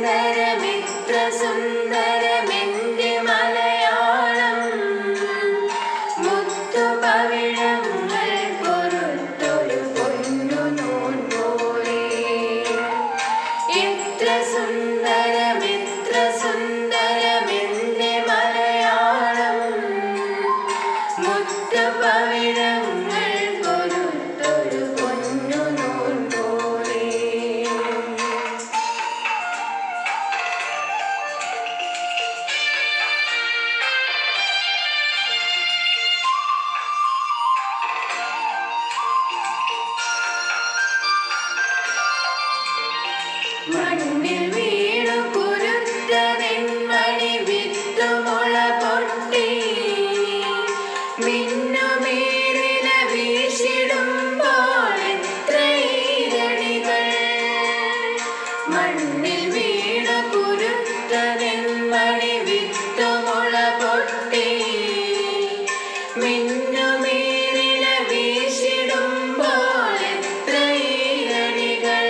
സുന്ദരമിത്ര സുന്ദരമെന്റെ മലയാളം മുത്തുപവിഴങ്ങൾ പൊറുത്തൊരു പൊന്നുനൂൽ പോലെ എത്ര സുന്ദരമിത്ര സുന്ദരമെന്റെ മലയാളം മുത്തുപവിഴങ്ങൾ പൊറുത്തൊരു പൊന്നുനൂൽ പോലെ. മണ്ണിൽ വീണു കുരുത്ത നെന്മണി വിത്തുമുള പൊട്ടി മിന്നുമേറിന വീശിടുമ്പോൾ എത്ര ഈരണികൾ. മണ്ണിൽ വീണു കുരുത്ത നെന്മണി വിത്തുമുള പൊട്ടി മിന്നുമേറിന വീശിടുമ്പോൾ എത്ര ഈരണികൾ.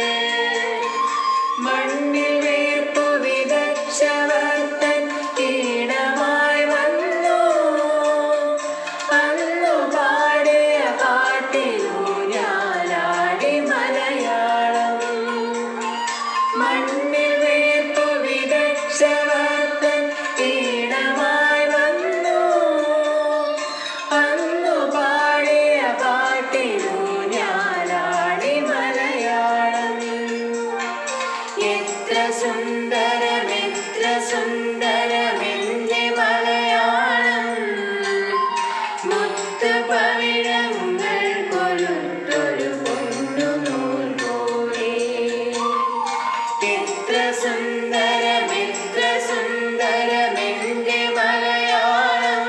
മണ്ണിൽ വേർപ്പു വിതച്ചവർത്തൻ കീടമായി വന്നു അന്നു പാടിയ പാട്ടിലൂഞ്ഞാലാടി മലയാളം. മണ്ണിൽ വേർപ്പു വിതച്ചവർത്തൻ കീടമായി വന്നു അന്നു പാടിയ പാട്ടിലൂഞ്ഞാലാടി മലയാളം. എത്ര സുന്ദരമെത്ര സുന്ദരമെന്റെ മലയാളം മുത്തുപവിഴങ്ങൾ കൊളുത്തൊരു പൊന്നുനൂൽ പോലെ. എത്ര സുന്ദരമെത്ര സുന്ദരമെന്റെ മലയാളം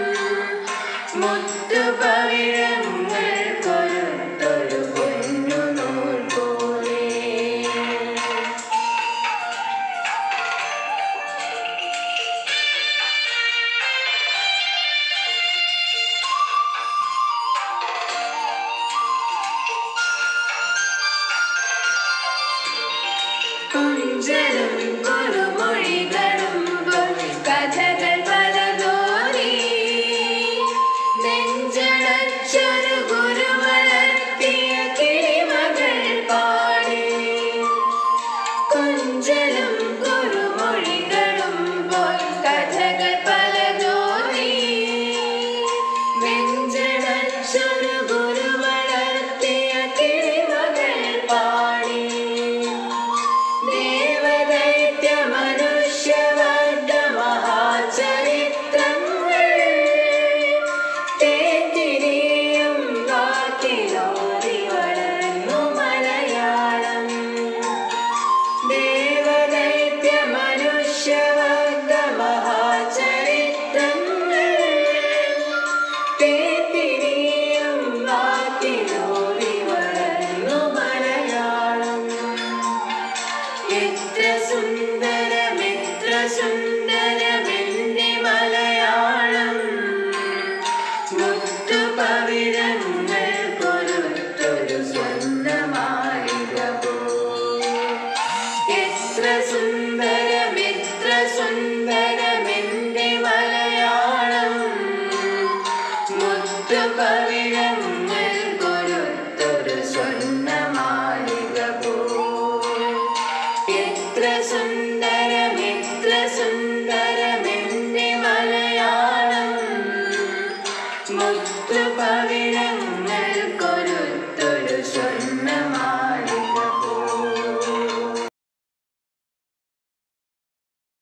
മുത്തുപവിഴങ്ങൾ കൊളുത്തൊരു പൊന്നുനൂൽ പോലെ. കുഞ്ചലും കുറുമൊഴികളും കഥകൾ പലതോറി നെഞ്ചടച്ചൊരു ഗുരു വളർത്തിയ കിളിമകൾ പാടി. കുഞ്ചലും കുറുമൊഴികളും കഥകൾ പലതോറി നെഞ്ചടച്ചൊരു ഗുരു വളർത്തിയ കിളിമകൾ പാടി. ദേവദൈത്യ മനുഷ്യവർഗ മഹാചരിത്രങ്ങൾ തേത്തിരിയും വാക്കിലോറി വളർന്നു മലയാളം. ദേവദൈത്യ മനുഷ്യവർഗ മഹാചരിത്രങ്ങൾ തേത്തിരിയും വാക്കിലോറി വളർന്നു മലയാളം. എത്ര സുന്ദരമെത്ര സുന്ദരമെന്റെ മലയാളം മുത്തുപവിഴങ്ങൾ കൊളുത്തൊരു സ്വർണ്ണമാലിക പോ. എത്ര സുന്ദരമെത്ര സുന്ദരമെന്റെ മലയാളം മുത്തുപവിഴങ്ങൾ